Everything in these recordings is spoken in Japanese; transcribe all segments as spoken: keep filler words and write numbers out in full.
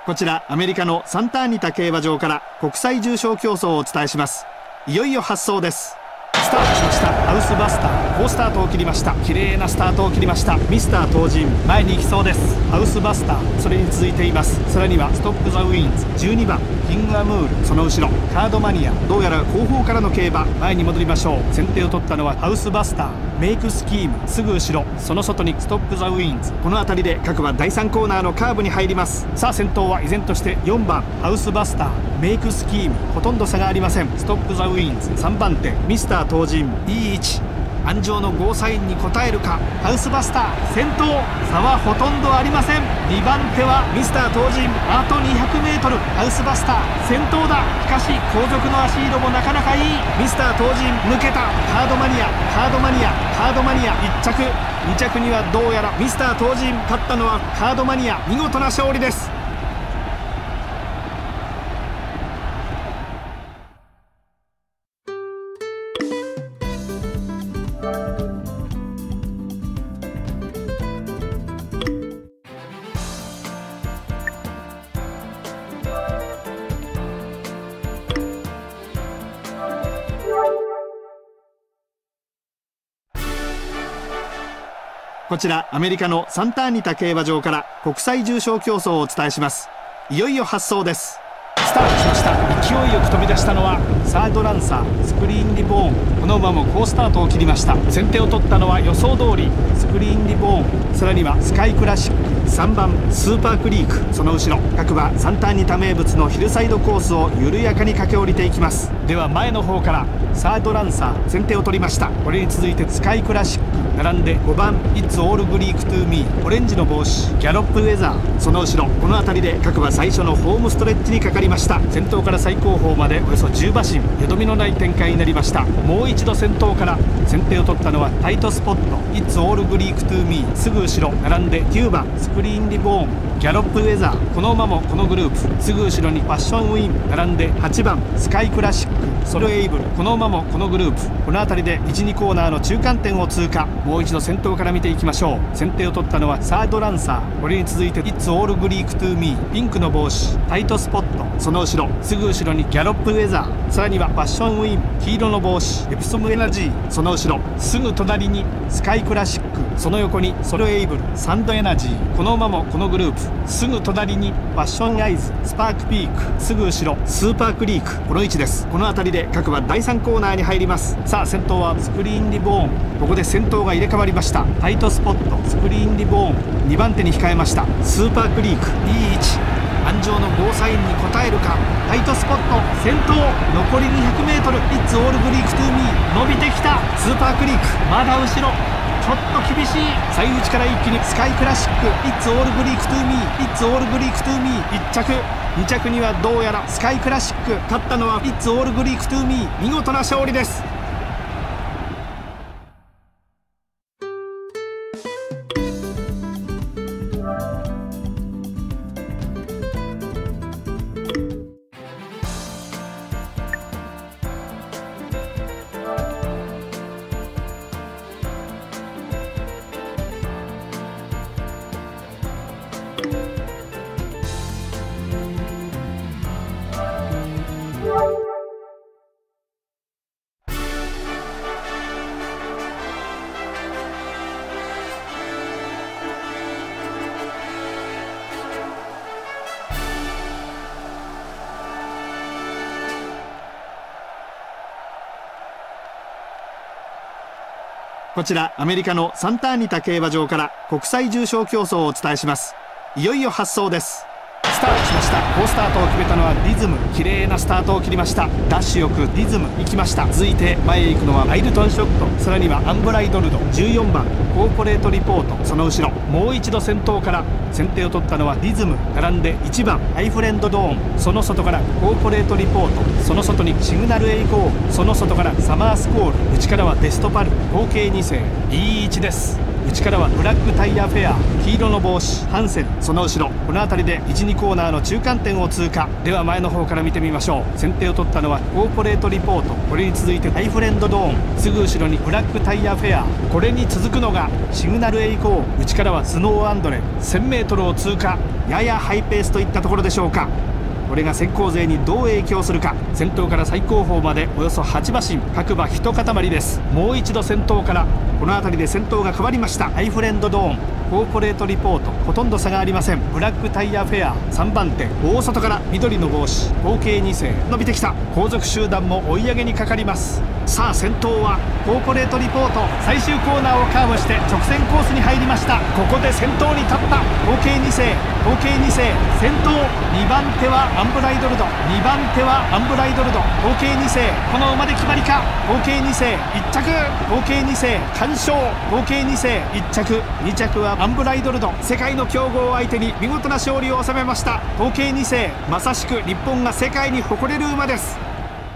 こちらアメリカのサンターニタ競馬場から国際重賞競争をお伝えします。いよいよ発走です。スタートしました。ハウスバスター好スタートを切りました。綺麗なスタートを切りました。ミスター東神前に行きそうです。ハウスバスターそれに続いています。さらにはストップザウィーンズじゅうにばんキングアムールその後ろカードマニアどうやら後方からの競馬前に戻りましょう。先手を取ったのはハウスバスターメイクスキームすぐ後ろその外にストップザウィーンズこの辺りで各馬だいさんコーナーのカーブに入ります。さあ先頭は依然としてよんばんハウスバスターメイクスキームほとんど差がありません。ストップザウィーンズさんばん手ミスター東神いい位置安城のゴーサインに応えるか。ハウスバスター先頭差はほとんどありません。にばん手はミスター東神あと にひゃくメートル ハウスバスター先頭だ。しかし後続の足色もなかなかいい。ミスター東神抜けた。カードマニアカードマニアカードマニアいっちゃくにちゃくにはどうやらミスター東神勝ったのはカードマニア見事な勝利です。こちらアメリカのサンターニタ競馬場から国際重賞競争をお伝えします。いよいよ発走です。スタートしました。勢いよく飛び出したのはサードランサースクリーンリボーンこの馬も好スタートを切りました。先手を取ったのは予想通りスクリーンリボーンさらにはスカイクラシックさんばんスーパークリークその後ろ各馬サンターニタ名物のヒルサイドコースを緩やかに駆け下りていきます。では前の方からサードランサー先手を取りました。これに続いてスカイクラシック並んでごばん It's All Greek to Me オレンジの帽子ギャロップウェザーその後ろこの辺りで各馬最初のホームストレッチにかかりました。先頭から最後方までおよそじゅうばしんよどみのない展開になりました。もう一度先頭から先手を取ったのはタイトスポット It's All Greek to Me すぐ後ろ並んできゅうばんスクリーンリボーンギャロップウェザーこの馬もこのグループすぐ後ろにファッションウィン並んではちばんスカイクラシックソルエイブルこの馬もこのグループこの辺りでいちにコーナーの中間点を通過。もう一度先頭から見ていきましょう。先手を取ったのはサードランサーこれに続いて It's All Greek to Me ピンクの帽子タイトスポットその後ろすぐ後ろにギャロップウェザーさらにはファッションウィン黄色の帽子エプソムエナジーその後ろすぐ隣にスカイクラシックその横にソルエイブルサンドエナジーこの馬もこのグループすぐ隣にファッションアイズスパークピークすぐ後ろスーパークリークこの位置です。この辺りで各馬だいさんコーナーに入ります。さあ先頭はスクリーンリボーンここで先頭が入れ替わりました。タイトスポットスクリーンリボーンにばん手に控えました。スーパークリークいい位置安城のゴーサインに応えるか。タイトスポット先頭残り にひゃくメートル It's All Greek to Me 伸びてきた。スーパークリークまだ後ろちょっと厳しい。最内から一気にスカイクラシック It's All Greek to Me It's All Greek to Me いっちゃくにちゃくにはどうやらスカイクラシック勝ったのは It's All Greek to Me 見事な勝利です。こちらアメリカのサンターニタ競馬場から国際重賞競争をお伝えします。いよいよ発走です。スタートしました。好スタートを決めたのはリズム綺麗なスタートを切りました。ダッシュよくリズム行きました。続いて前へ行くのはアイルトンショットさらにはアンブライドルドじゅうよんばんコーポレートリポートその後ろもう一度先頭から先手を取ったのはリズム並んでいちばんハイフレンドドーンその外からコーポレートリポートその外にシグナルエイゴーその外からサマースコール内からはデストパル合計にせいいい位置です。 内からはブラックタイヤフェア、黄色の帽子ハンセン、その後ろこの辺りでいち、にコーナーの中間点を通過。では前の方から見てみましょう。先手を取ったのはコーポレートリポート、これに続いてハイフレンドドーン、すぐ後ろにブラックタイヤフェア、これに続くのがシグナルエイコー、内からはスノーアンドレ、 せんメートルを通過。ややハイペースといったところでしょうか。これが先行勢にどう影響するか。先頭から最後方までおよそはち馬身、各馬一塊です。もう一度先頭から、この辺りで先頭が変わりました。ハイフレンドドーン、コーポレートリポート、ほとんど差がありません。ブラックタイヤフェアさんばん手、大外から緑の帽子合計に世伸びてきた。後続集団も追い上げにかかります。さあ先頭はコーポレートリポート、最終コーナーをカーブして直線コースに入りました。ここで先頭に立った。合計に世、合計に世、先頭にばん手はアンブライドルド、にばん手はアンブライドルド、合計に世、この馬で決まりか。合計に世いっ着、合計に世完勝、合計に世いっ着、に着はアンブライドルド、世界の強豪を相手に見事な勝利を収めました。合計に世、まさしく日本が世界に誇れる馬です。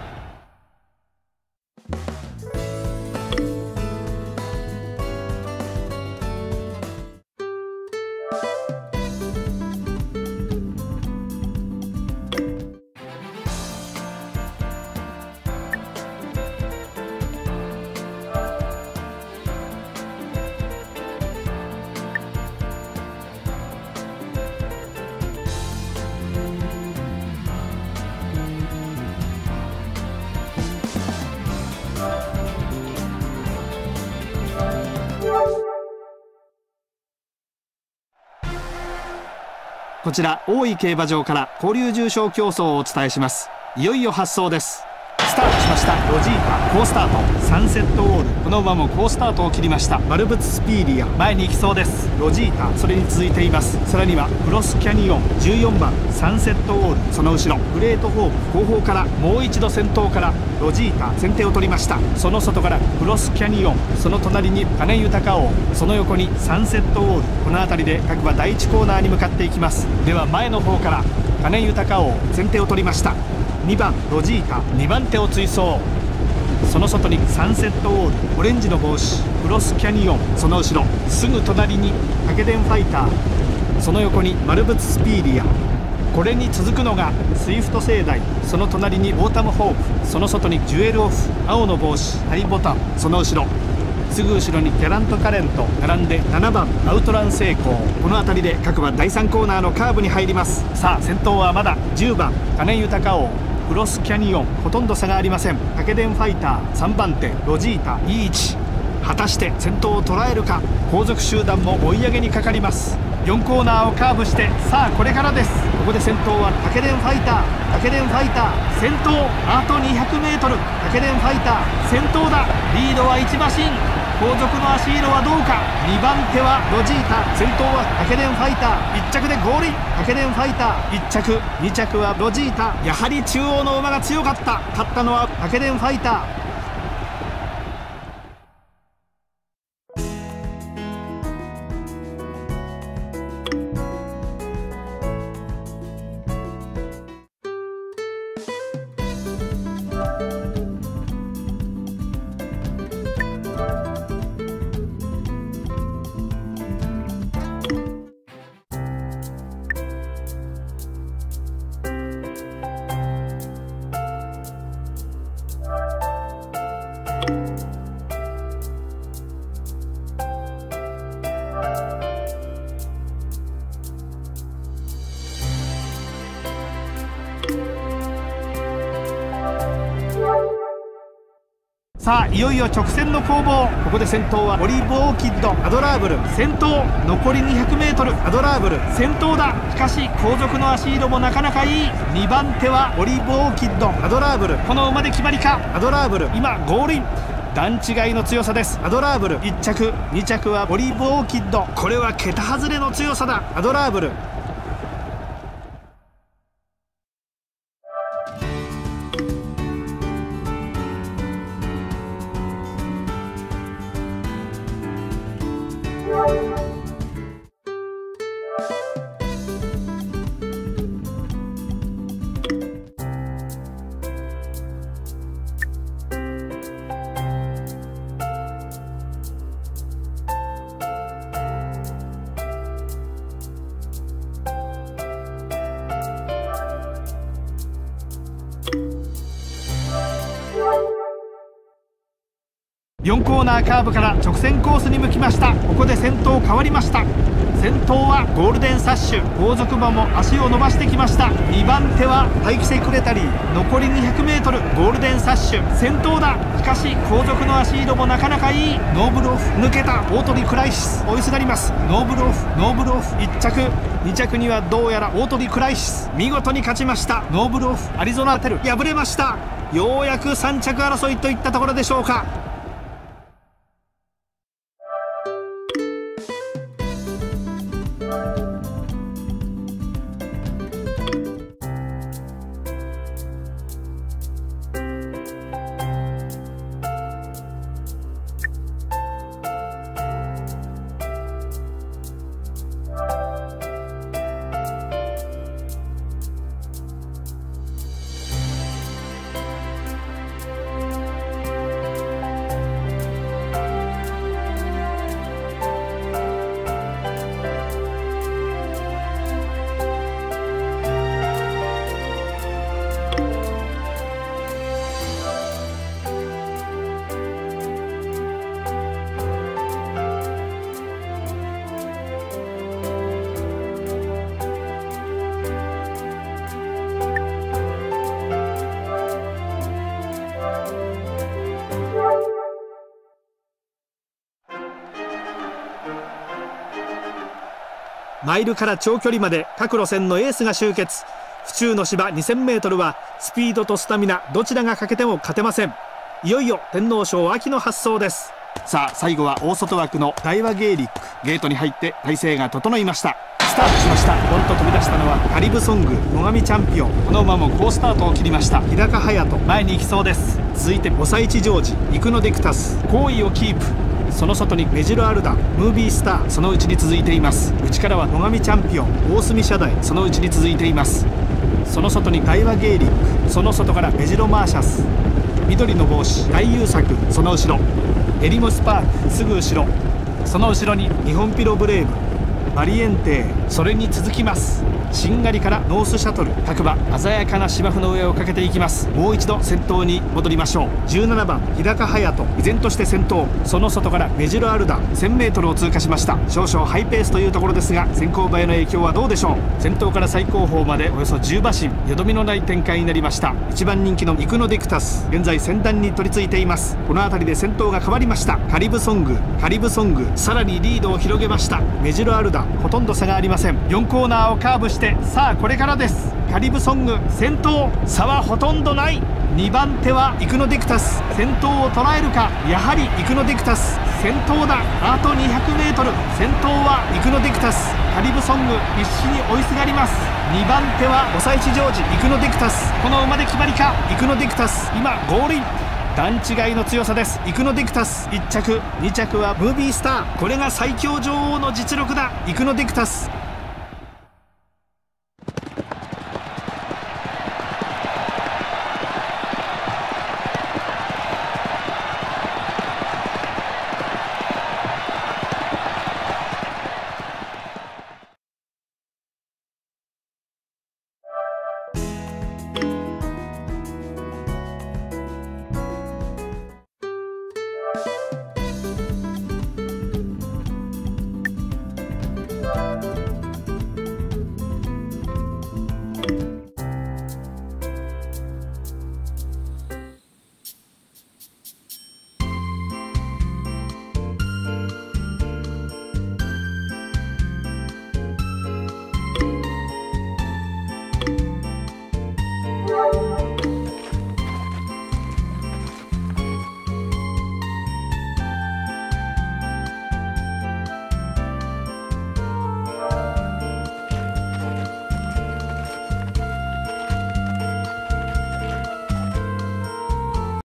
こちら大井競馬場から交流重賞競争をお伝えします。いよいよ発走です。スタートしました。ロジータ好スタート、サンセットオール、この馬も好スタートを切りました。マルブツスピーリア前に行きそうです。ロジータそれに続いています。さらにはクロスキャニオンじゅうよんばんサンセットオール、その後ろグレートホープ、後方からもう一度先頭からロジータ先手を取りました。その外からクロスキャニオン、その隣に金豊王、その横にサンセットオール、この辺りで各馬だいいちコーナーに向かっていきます。では前の方から金豊王先手を取りました。にばんロジータにばん手を追走、その外にサンセットオール、オレンジの帽子クロスキャニオン、その後ろすぐ隣にタケデンファイター、その横にマルブツスピーリア、これに続くのがスイフト盛大、その隣にオータムホープ、その外にジュエルオフ、青の帽子ハイボタン、その後ろすぐ後ろにギャラントカレント並んでななばんアウトラン成功、この辺りで各馬だいさんコーナーのカーブに入ります。さあ先頭はまだじゅうばん金豊王、クロスキャニオンほとんど差がありません。タケデンファイターさんばん手ロジータいい位置、果たして先頭を捉えるか。後続集団も追い上げにかかります。よんコーナーをカーブして、さあこれからです。ここで先頭はタケデンファイター、タケデンファイター先頭、あと にひゃくメートル、タケデンファイター先頭だ。リードはいち馬身、後続の足色はどうか。にばん手はロジータ、先頭はタケデンファイター、いっ着でゴールイン。タケデンファイターいっ着、に着はロジータ、やはり中央の馬が強かった。勝ったのはタケデンファイター。さあいよいよ直線の攻防。ここで先頭はオリーブオーキッドアドラーブル先頭、残り にひゃくメートル アドラーブル先頭だ。しかし後続の足色もなかなかいい。にばん手はオリーブオーキッドアドラーブル、この馬で決まりか。アドラーブル今ゴールイン、段違いの強さです。アドラーブルいっ着、に着はオリーブオーキッド、これは桁外れの強さだ。アドラーブルよんコーナーカーブから直線コースに向きました。ここで先頭変わりました。先頭はゴールデンサッシュ、後続馬も足を伸ばしてきました。にばん手はタイキセクレタリー、残り にひゃくメートル、ゴールデンサッシュ先頭だ。しかし後続の足色もなかなかいい。ノーブルオフ抜けた。オートリクライシス追いすがります。ノーブルオフノーブルオフいっちゃく、にちゃくにはどうやらオートリクライシス、見事に勝ちました。ノーブルオフ、アリゾナテル敗れました。ようやくさん着争いといったところでしょうか。マイルから長距離まで各路線のエースが集結。府中の芝 にせんメートル はスピードとスタミナどちらが欠けても勝てません。いよいよ天皇賞秋の発走です。さあ最後は大外枠の大和ゲーリック、ゲートに入って体勢が整いました。スタートしました。ボンと飛び出したのはカリブソング、最上チャンピオン。この馬も好スタートを切りました。日高隼人前に行きそうです。続いてボサイチジョージ、イクノディクタス好位をキープ。その外にメジロアルダ、ムービースター、そのうちに続いています。内からは最上チャンピオン、大隅社大、そのうちに続いています。その外に大和ゲーリック、その外からメジロマーシャス、緑の帽子大優作、その後ろエリモスパークすぐ後ろ、その後ろに日本ピロブレーブ、バリエンテー、それに続きます。しんがりからノースシャトル、各馬鮮やかな芝生の上をかけていきます。もう一度先頭に戻りましょう。じゅうななばん日高隼人依然として先頭。その外からメジロアルダ せんメートル を通過しました。少々ハイペースというところですが先行馬への影響はどうでしょう。先頭から最後方までおよそじゅう馬身、よどみのない展開になりました。いちばん人気のイクノディクタス現在先団に取り付いています。この辺りで先頭が変わりました。カリブソングカリブソングさらにリードを広げました。メジロアルダほとんど差がありません。よんコーナーをカーブしてさあこれからです。カリブソング先頭、差はほとんどない。にばん手はイクノディクタス、先頭を捉えるか。やはりイクノディクタス先頭だ。あと にひゃくメートル、 先頭はイクノディクタス。カリブソング必死に追いすがります。にばん手はボサイチジョージ、イクノディクタス、この馬で決まりか。イクノディクタス今ゴールイン、段違いの強さです。イクノディクタスいっ着、に着はムービースター、これが最強女王の実力だ。イクノディクタス